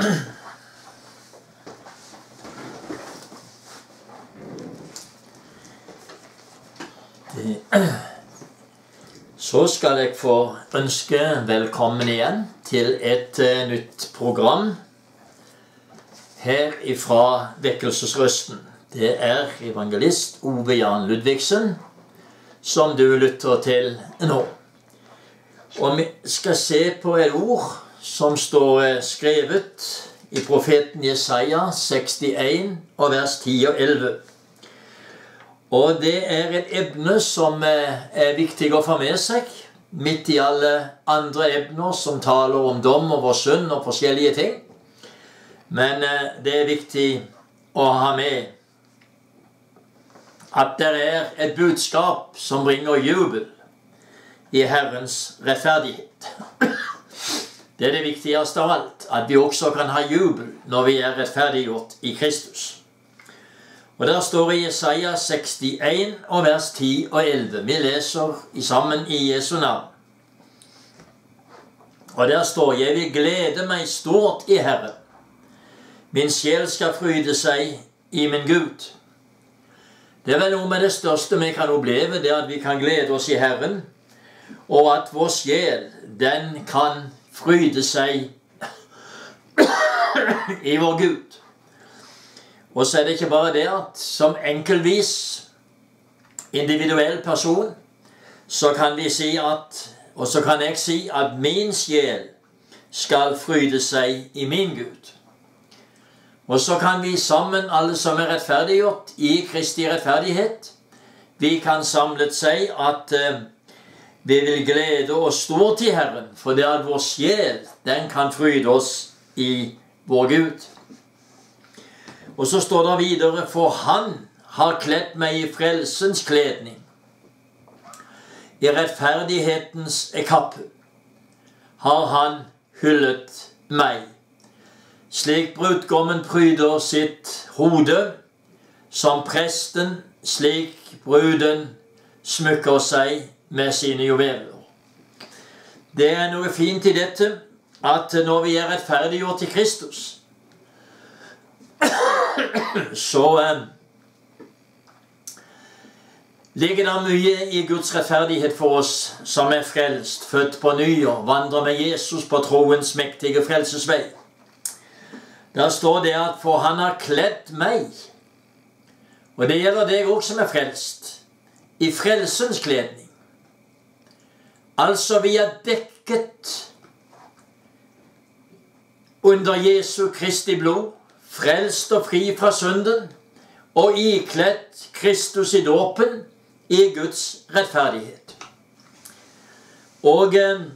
Så skal jeg få ønske velkommen igjen til et nytt program her ifra Vekkelsesrøsten. Det er evangelist Ove Jan Ludvigsen som du lytter til nå. Og vi skal se på et ord som står skrevet i profeten Jesaja 61 og vers 10 og 11. Og det er et emne som er viktig å få med seg, midt i alle andre emner som taler om dom over synd og forskjellige ting. Men det er viktig å ha med at det er et budskap som bringer jubel i Herrens rettferdighet. Det er det viktigste av alt, at vi også kan ha jubel når vi er rettferdiggjort i Kristus. Og der står i Jesaja 61 og vers 10 og 11. Vi leser sammen i Jesu navn. Og der står: Jeg vil glede meg stort i Herren. Min sjel skal fryde seg i min Gud. Det er vel noe med det største vi kan oppleve, det at vi kan glede oss i Herren, og at vår sjel, den kan fryde seg i vår Gud. Og så er det ikke bare det at som enkeltvis individuell person, så kan vi si at, og så kan jeg si at min sjel skal fryde seg i min Gud. Og så kan vi sammen, alle som er rettferdiggjort i Kristi rettferdighet, vi kan samlet si at vi vil glede oss stort i Herren, for det at vår sjel, den kan fryde oss i vår Gud. Og så står det videre: For han har kledd meg i frelsens kledning, i rettferdighetens kappe har han hyllet meg. Slik brudgommen pryder sitt hode, som presten, slik bruden smykker seg med sine juveler. Det er noe fint i dette, at når vi er rettferdiggjort i Kristus, så ligger det mye i Guds rettferdighet for oss som er frelst, født på ny og vandrer med Jesus på troens mektige frelsesvei. Der står det at for han har kledd meg, og det gjelder deg også som er frelst, i frelsens kledning. Altså vi er dekket under Jesu Kristi blod, frelst og fri fra synden, og ikledt Kristus i dåpen i Guds rettferdighet. Og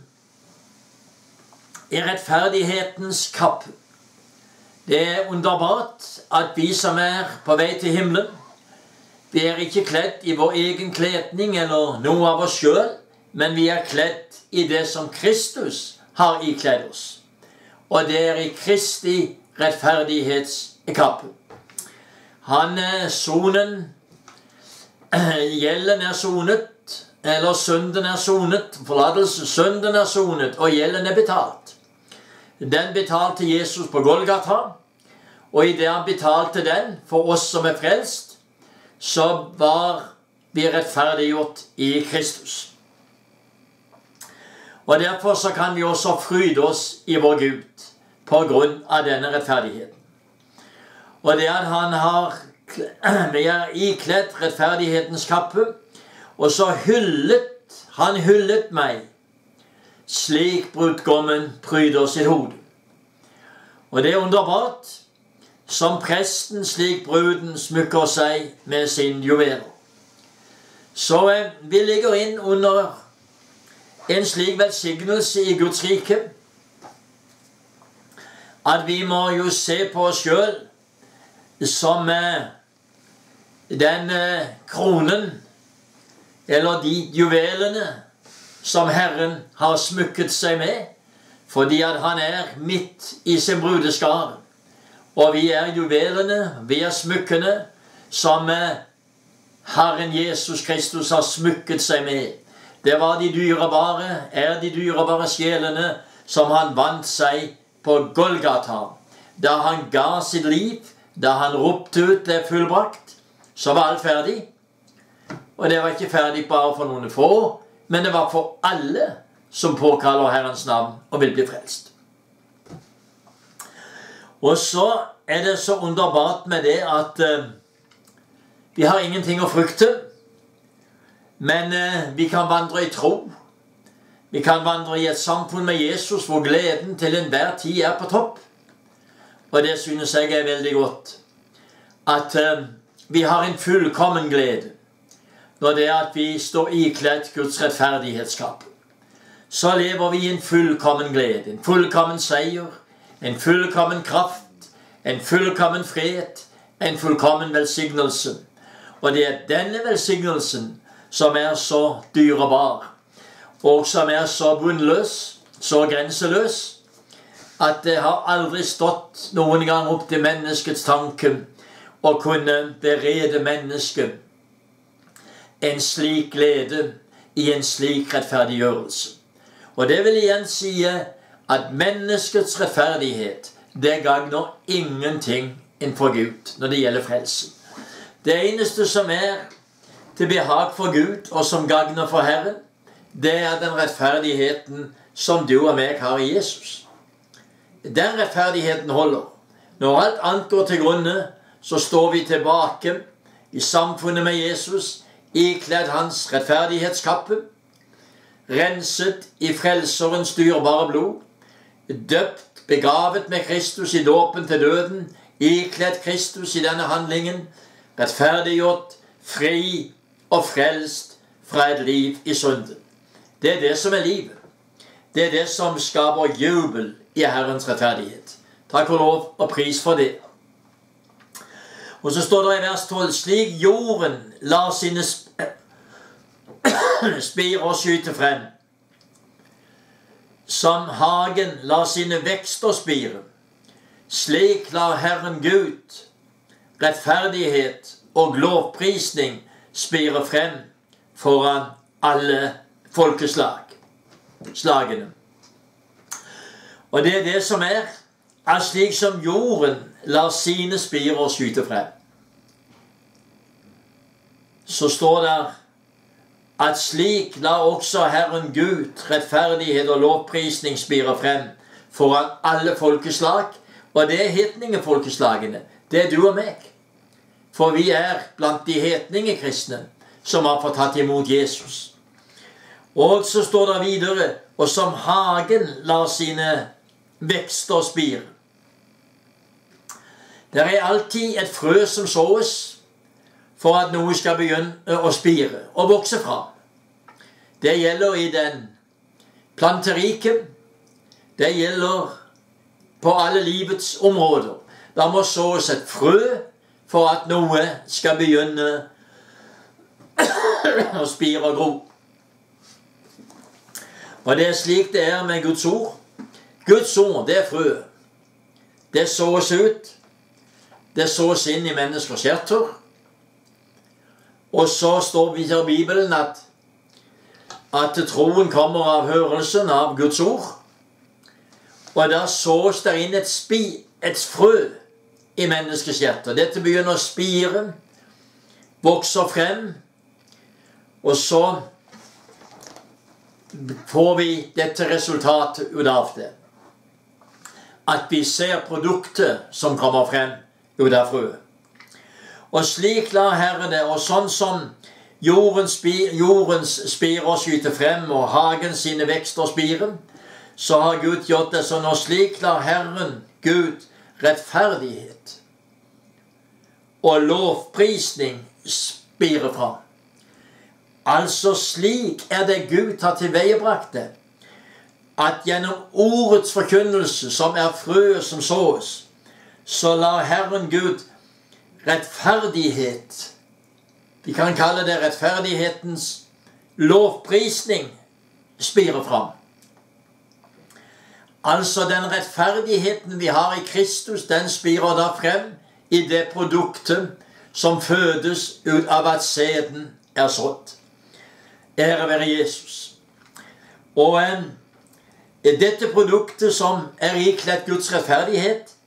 i rettferdighetens kappe. Det er underbart at vi som er på vei til himmelen, vi er ikke kledd i vår egen kledning eller noe av oss selv, men vi er kledd i det som Kristus har ikledd oss. Og det er i Kristi rettferdighetskappe. Han er sonen, gjelden er sonet, eller synden er sonet, forlatelse, synden er sonet, og gjelden er betalt. Den betalte Jesus på Golgata, og i det han betalte den for oss som er frelst, så var vi rettferdiggjort i Kristus. Og derfor så kan vi også fryde oss i vår Gud på grunn av denne rettferdigheten. Og det at vi er ikledd rettferdighetens kappe, og så han hyllet meg, slik brudgommen pryder sitt hode. Og det er underbart, som presten slik bruden smykker seg med sin juveler. Så vi ligger inn under en slik velsignelse i Guds rike, at vi må jo se på oss selv som den kronen, eller de juvelene, som Herren har smykket seg med, fordi at han er midt i sin brudeskare. Og vi er juvelene, vi er smykkene, som Herren Jesus Kristus har smykket seg med. Det var de dyrebare sjelene som han vant seg på Golgata. da han ga sitt liv, da han ropte ut det fullbrakt, så var alt ferdig. Og det var ikke ferdig bare for noen få, men det var for alle som påkaller Herrens navn og vil bli frelst. Og så er det så underbart med det at vi har ingenting å frykte, men vi kan vandre i tro. Vi kan vandre i et samfunn med Jesus hvor gleden til enhver tid er på topp. Og det synes jeg er veldig godt. At vi har en fullkommen glede når det er at vi står ikledd Guds rettferdighetskap. Så lever vi i en fullkommen glede, en fullkommen seier, en fullkommen kraft, en fullkommen fred, en fullkommen velsignelse. Og det er denne velsignelsen som er så dyrebar, og som er så bunnløs, så grenseløs, at det har aldri stått noen gang opp til menneskets tanke å kunne berede mennesket en slik glede i en slik rettferdiggjørelse. Og det vil igjen si at menneskets rettferdighet, det gagner ingenting innenfor Gud når det gjelder frelsen. Det eneste som er til behag for Gud og som gagner for Herren, det er den rettferdigheten som du og meg har i Jesus. Den rettferdigheten holder. Når alt annet går til grunne, så står vi tilbake i samfunnet med Jesus, ikledd hans rettferdighetskappe, renset i frelserens dyrebare blod, døpt, begravet med Kristus i dåpen til døden, ikledd Kristus i denne handlingen, rettferdiggjort, fri og frelst fra et liv i synden. Det er det som er livet. Det er det som skaper jubel i Herrens rettferdighet. Takk og lov og pris for det. Og så står det i vers 12, slik jorden lar sine spirer skyte frem, som hagen lar sine vekster spire, slik lar Herren Gud rettferdighet og lovprisning spire frem foran alle folkeslagene. Og det er det som er, at slik som jorden lar sine spirer skyte frem, så står det at slik lar også Herren Gud rettferdighet og lovprisning spire frem foran alle folkeslag, og det er hetningefolkeslagene. Det er du og meg. For vi er blant de hetningekristne som har fått tatt imot Jesus. Og så står det videre, og som hagen lar sine vekster spire. Det er alltid et frø som såes for at noe skal begynne å spire og vokse fram. Det gjelder i den planteriket. Det gjelder på alle livets områder. Det må sås et frø for at noe skal begynne å spire og gro. Og det er slik det er med Guds ord. Guds ord, det er frø. Det sås ut. Det sås inn i menneskers hjerter. Og så står vi i Bibelen at troen kommer av hørelsen av Guds ord. Og da sås der inn et frø i menneskets hjerter. Dette begynner å spire, vokser frem, og så får vi dette resultatet ut av det. At vi ser produktet som kommer frem ut av frøet. Og slik lar Herren det, og sånn som jordens spirer skyter frem, og hagen sine vekster spirer, så har Gud gjort det sånn, og slik lar Herren Gud rettferdighet og lovprisning spire fram. Altså slik er det Gud har tilveiebrakt det, at gjennom ordets forkynnelse, som er frøet som sås, så lar Herren Gud rettferdighet, vi kan kalle det rettferdighetens lovprisning, spire fram. Altså den rettferdigheten vi har i Kristus, den spirer da frem i det produktet som fødes ut av at sæden er sådd. Ære være Jesus. Og dette produktet som er ikledd Guds rettferdighet,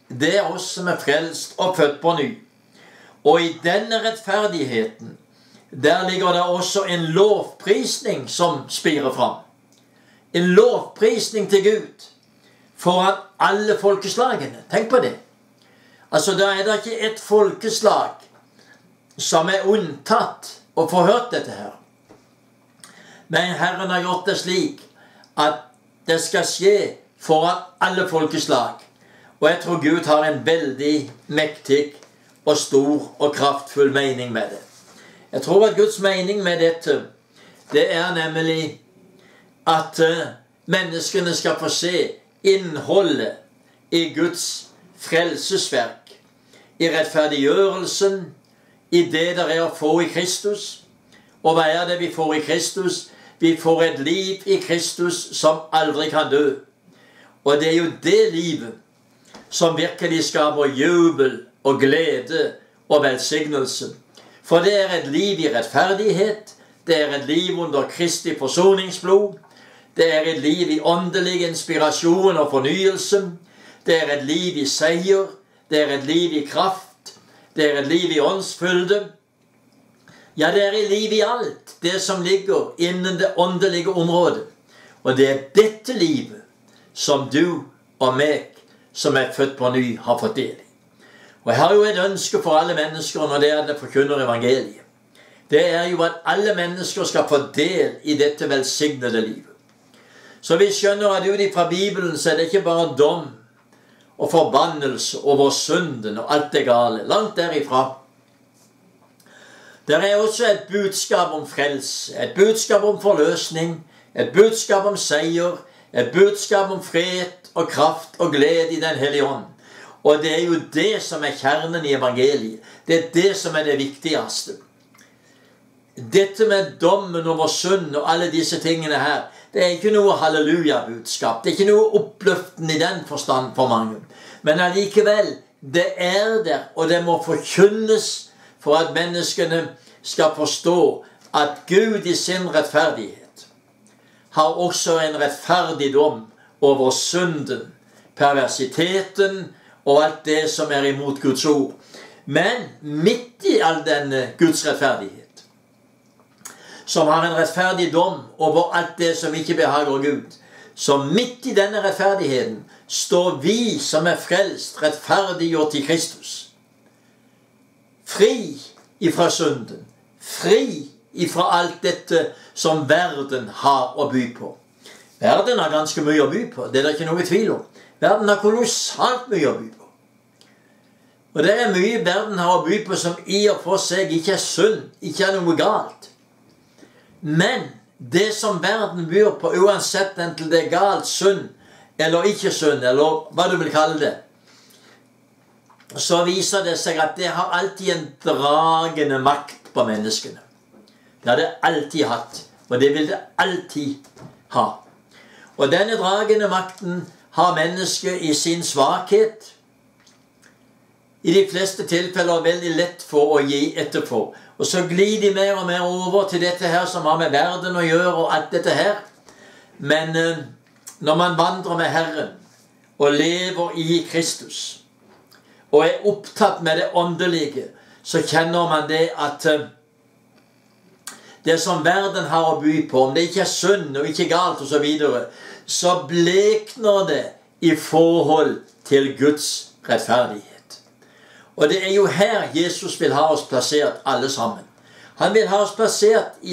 det er oss som er frelst og født på ny. Og i denne rettferdigheten, der ligger det også en lovprisning som spirer fram. En lovprisning til Gud foran alle folkeslagene. Tenk på det. Altså, da er det ikke et folkeslag som er unntatt og får hørt dette her. Men Herren har gjort det slik at det skal skje foran alle folkeslag. Og jeg tror Gud har en veldig mektig og stor og kraftfull mening med det. Jeg tror at Guds mening med dette, det er nemlig at menneskene skal få se innholdet i Guds frelsesverk, i rettferdiggjørelsen, i det der er å få i Kristus. Og hva er det vi får i Kristus? Vi får et liv i Kristus som aldri kan dø. Og det er jo det livet som virkelig skaper jubel og glede og velsignelse. For det er et liv i rettferdighet, det er et liv under Kristi forsoningsblod, det er et liv i åndelig inspirasjon og fornyelse, det er et liv i seier, det er et liv i kraft, det er et liv i åndsfylde. Ja, det er et liv i alt det som ligger innen det åndelige området. Og det er dette livet som du og meg, som er født på ny, har fått del i. Og jeg har jo et ønske for alle mennesker når det er det forkynner evangeliet. Det er jo at alle mennesker skal få del i dette velsignede livet. Så vi skjønner at ut fra Bibelen så er det ikke bare dom og forbannelse over synden og alt det gale. Langt derifra. Det er også et budskap om frelse, et budskap om forløsning, et budskap om seier, et budskap om fred og kraft og glede i Den hellige ånd. Og det er jo det som er kjernen i evangeliet. Det er det som er det viktigste. Dette med dommen over synd og alle disse tingene her, det er ikke noe halleluja-budskap. Det er ikke noe oppløftende i den forstand for mange. Men allikevel, det er der, og det må forkynnes for at menneskene skal forstå at Gud i sin rettferdighet har også en rettferdig dom over synden, perversiteten og alt det som er imot Guds ord. Men midt i all denne Guds rettferdighet, som har en rettferdig dom over alt det som ikke behager Gud, så midt i denne rettferdigheten står vi som er frelst, rettferdiggjort i Kristus. Fri ifra synden, fri ifra alt dette som verden har å by på. Verden har ganske mye å by på, det er det ikke noe tvil om. Verden har kolossalt mye å by på. Og det er mye verden har å by på som i og for seg ikke er synd, ikke er noe galt. Men det som verden byr på, uansett enten det er galt, synd, eller ikke synd, eller hva du vil kalle det, så viser det seg at det har alltid en dragende makt på menneskene. Det har det alltid hatt, og det vil det alltid ha. Og denne dragende makten har mennesket i sin svakhet, i de fleste tilfeller veldig lett for å gi etterfor. Og så glir de mer og mer over til dette her som har med verden å gjøre og alt dette her. Men når man vandrer med Herren og lever i Kristus og er opptatt med det åndelige, så kjenner man det at det som verden har å by på, om det ikke er synd og ikke galt og så videre, så blekner det i forhold til Guds rettferdighet. Og det er jo her Jesus vil ha oss plassert alle sammen. Han vil ha oss plassert i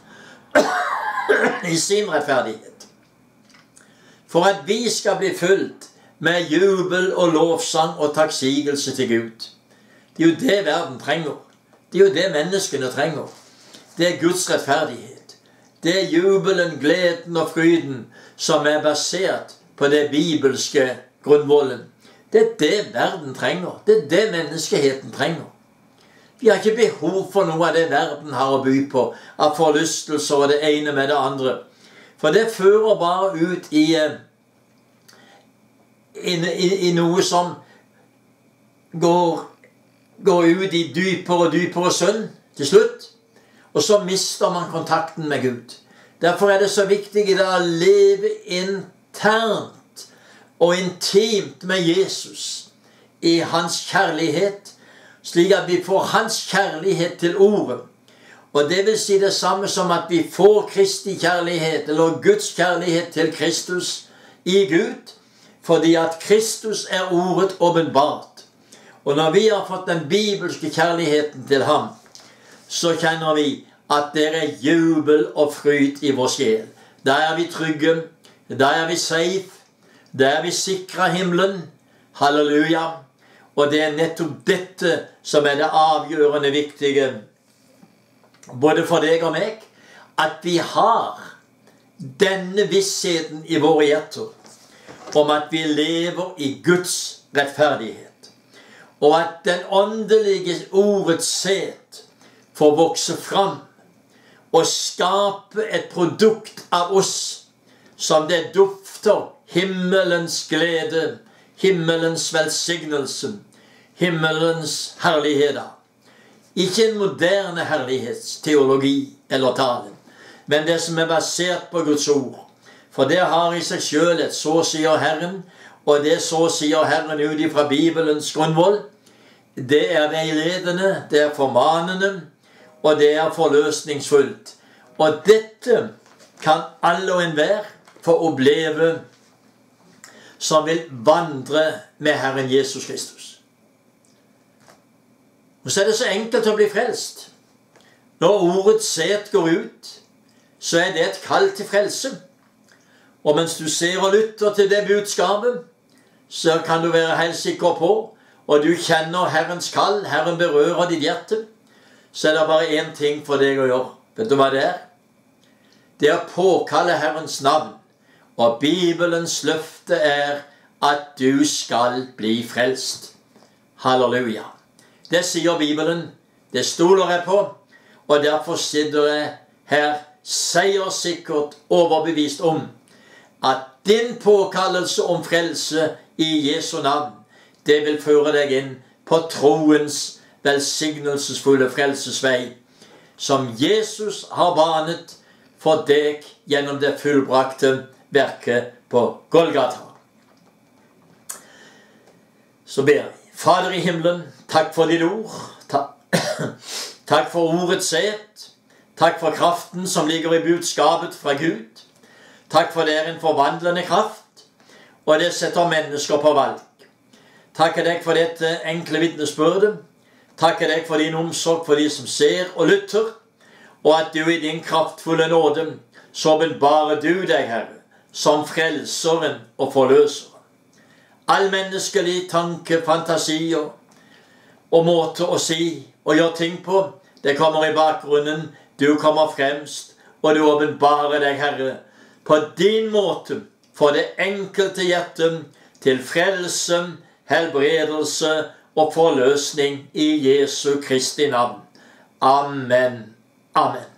sin rettferdighet. For at vi skal bli fylt med jubel og lovsang og takksigelse til Gud. Det er jo det verden trenger. Det er jo det menneskene trenger. Det er Guds rettferdighet. Det er jubelen, gleden og fryden som er basert på det bibelske grunnvollen. Det er det verden trenger. Det er det menneskeheten trenger. Vi har ikke behov for noe av det verden har å by på, av forlystelser og det ene med det andre. For det fører bare ut i noe som går ut i dypere og dypere synd til slutt. Og så mister man kontakten med Gud. Derfor er det så viktig i dag å leve internt og intimt med Jesus i hans kjærlighet, slik at vi får hans kjærlighet til ordet. Og det vil si det samme som at vi får Kristi kjærlighet, eller Guds kjærlighet til Kristus i Gud, fordi at Kristus er ordet åpenbart. Og når vi har fått den bibelske kjærligheten til ham, så kjenner vi at det er jubel og fryd i vår sjel. Da er vi trygge, da er vi safe, da er vi sikret himmelen. Halleluja. Og det er nettopp dette som er det avgjørende viktige, både for deg og meg, at vi har denne vissheten i våre hjerter, om at vi lever i Guds rettferdighet, og at den åndelige ordets sæd får vokse fram og skape et produkt av oss som det dufter himmelens glede, himmelens velsignelse, himmelens herligheter. Ikke en moderne herlighetsteologi eller tale, men det som er basert på Guds ord. For det har i seg selv et så sier Herren, og det så sier Herren ut fra Bibelens grunnvoll. Det er veiledende, det er formanende, og det er forløsningsfullt. Og dette kan alle og enhver få oppleve som vil vandre med Herren Jesus Kristus. Og så er det så enkelt å bli frelst. Når ordets sæd går ut, så er det et kall til frelse. Og mens du ser og lytter til det budskapet, så kan du være helt sikker på, og du kjenner Herrens kall, Herren berører ditt hjerte, så er det bare én ting for deg å gjøre. Vet du hva det er? Det er å påkalle Herrens navn. Og Bibelens løfte er at du skal bli frelst. Halleluja. Det sier Bibelen, det stoler jeg på, og derfor sitter jeg her seiersikkert overbevist om at din påkallelse om frelse i Jesu navn, det vil føre deg inn på troens velsignelsesfulle frelsesvei, som Jesus har banet for deg gjennom det fullbrakte verket på Golgata. Så ber vi. Fader i himmelen, takk for ditt ord. Takk for ordets sæd. Takk for kraften som ligger i budskapet fra Gud. Takk for det er en forvandlende kraft, og det setter mennesker på valg. Takker deg for dette enkle vitnesbyrdet. Takker deg for din omsorg for de som ser og lytter, og at du i din kraftfulle nåde så åpenbarer du deg, Herre, som frelseren og forløseren. All menneskelig tanke, fantasier og måte å si og gjøre ting på, det kommer i bakgrunnen. Du kommer fremst, og du åpenbarer deg, Herre, på din måte for det enkelte hjertet til frelse, helbredelse og forløsning i Jesu Kristi navn. Amen. Amen.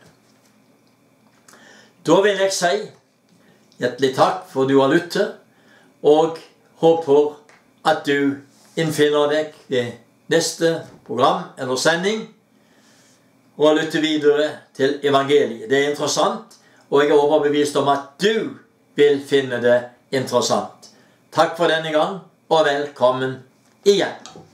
Da vil jeg si hjertelig takk for du har lyttet, og håper at du innfinner deg i neste program eller sending, og lytter videre til evangeliet. Det er interessant, og jeg er overbevist om at du vil finne det interessant. Takk for denne gang, og velkommen igjen.